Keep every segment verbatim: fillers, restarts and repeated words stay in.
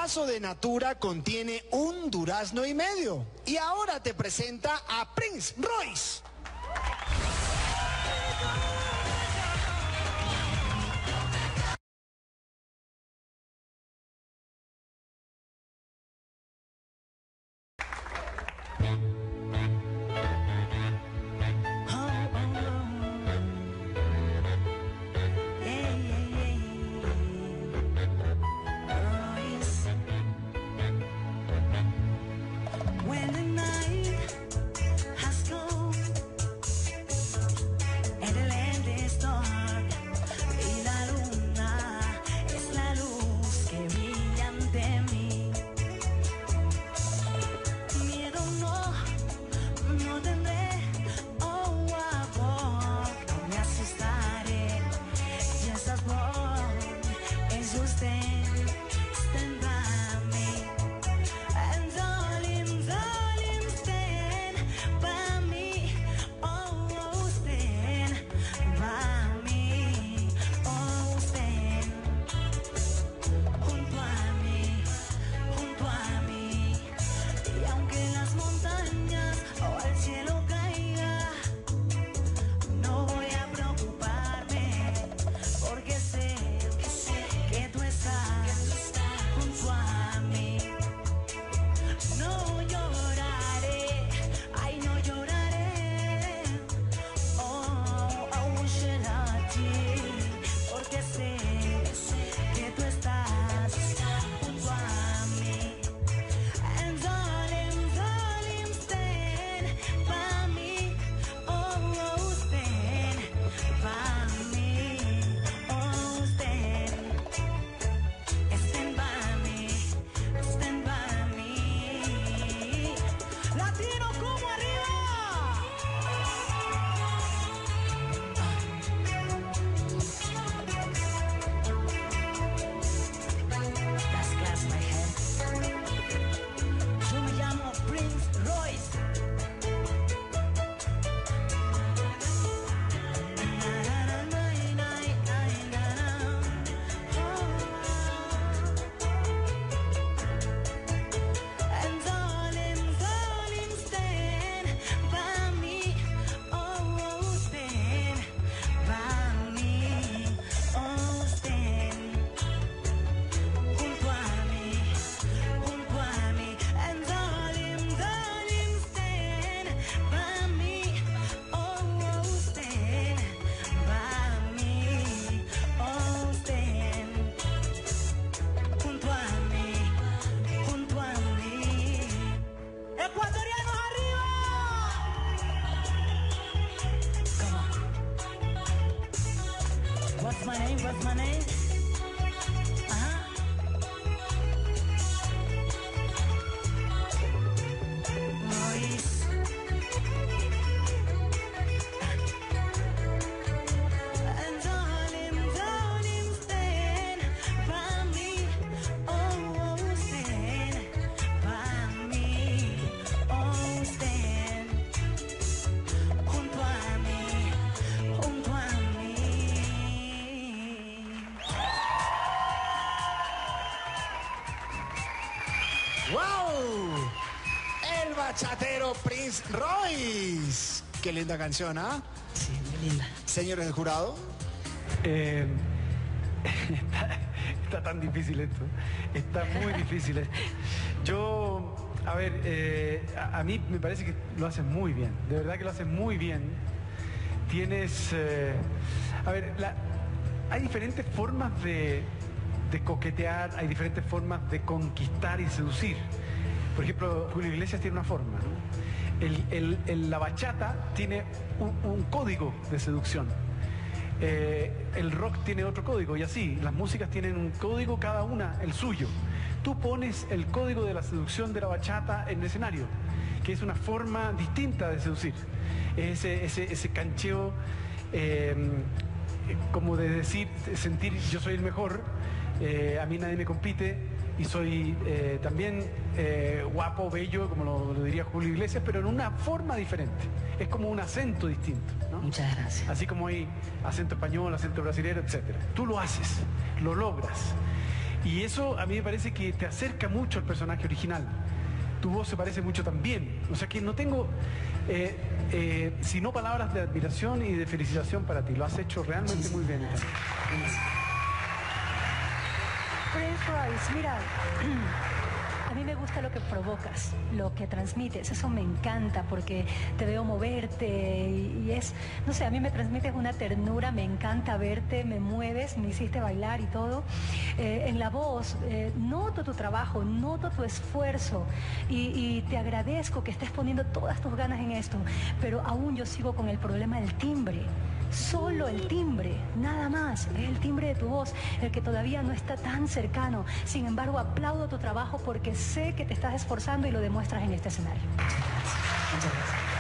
vaso de Natura contiene un durazno y medio. Y ahora te presenta a Prince Royce. What's my name? What's my name? Ajá. Royce. And darling, darling, stand by me. Oh, stand by me. Oh, stand junto a mí, junto a mí. ¡Wow! El bachatero Prince Royce. Qué linda canción, ¿ah? Sí, muy linda. Señores del jurado. Eh, está, está tan difícil esto. Está muy difícil esto. Yo, a ver, eh, a, a mí me parece que lo haces muy bien. De verdad que lo haces muy bien. Tienes... eh, a ver, la- hay diferentes formas de, de coquetear, hay diferentes formas de conquistar y seducir. Por ejemplo, Julio Iglesias tiene una forma, ¿no? El- el- el- la bachata tiene un, un código de seducción. Eh, el rock tiene otro código y así, las músicas tienen un código cada una, el suyo. Tú pones el código de la seducción de la bachata en el escenario, que es una forma distinta de seducir. Ese, ese, ese cancheo, eh, como de decir, de sentir yo soy el mejor, eh, a mí nadie me compite y soy eh, también eh, guapo, bello, como lo, lo diría Julio Iglesias, pero en una forma diferente. Es como un acento distinto, ¿no? Muchas gracias. Así como hay acento español, acento brasilero, etcétera. Tú lo haces, lo logras. Y eso a mí me parece que te acerca mucho al personaje original. Tu voz se parece mucho también. O sea que no tengo, eh, eh, sino palabras de admiración y de felicitación para ti. Lo has hecho realmente muy bien. Prince Royce, mira, a mí me gusta lo que provocas, lo que transmites, eso me encanta porque te veo moverte y, y es, no sé, a mí me transmites una ternura, me encanta verte, me mueves, me hiciste bailar y todo. Eh, en la voz, eh, noto tu trabajo, noto tu esfuerzo y, y te agradezco que estés poniendo todas tus ganas en esto, pero aún yo sigo con el problema del timbre. Solo el timbre, nada más, es el timbre de tu voz, el que todavía no está tan cercano. Sin embargo, aplaudo tu trabajo porque sé que te estás esforzando y lo demuestras en este escenario. Muchas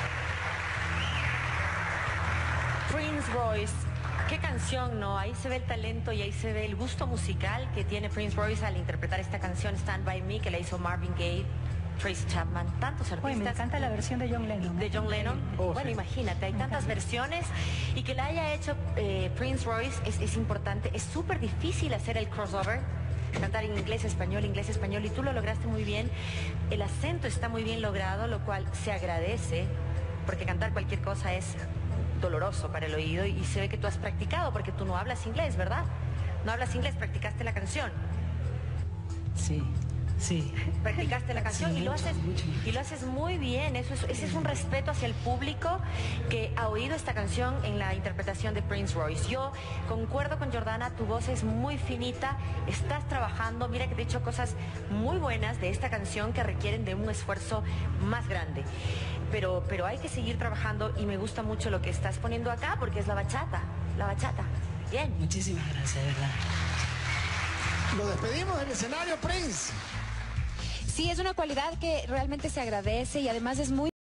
gracias. Prince Royce, qué canción, ¿no? Ahí se ve el talento y ahí se ve el gusto musical que tiene Prince Royce al interpretar esta canción Stand By Me, que la hizo Marvin Gaye, Tracy Chapman, tantos artistas. Oye, me encanta la versión de John Lennon. De John Lennon. Oh, bueno, sí. Imagínate, hay Me tantas encanta. versiones y que la haya hecho eh, Prince Royce es, es importante. Es súper difícil hacer el crossover, cantar en inglés, español, inglés, español, y tú lo lograste muy bien. El acento está muy bien logrado, lo cual se agradece, porque cantar cualquier cosa es doloroso para el oído y se ve que tú has practicado, porque tú no hablas inglés, ¿verdad? No hablas inglés, practicaste la canción. Sí, sí. Practicaste la canción Sí, y lo mucho, haces mucho. y lo haces muy bien. Eso es, ese es un respeto hacia el público que ha oído esta canción en la interpretación de Prince Royce. Yo concuerdo con Jordana, tu voz es muy finita, estás trabajando, mira que te he dicho cosas muy buenas de esta canción que requieren de un esfuerzo más grande. Pero, pero hay que seguir trabajando y me gusta mucho lo que estás poniendo acá porque es la bachata, la bachata. Bien. Muchísimas gracias, de verdad. Lo despedimos del escenario, Prince. Sí, es una cualidad que realmente se agradece y además es muy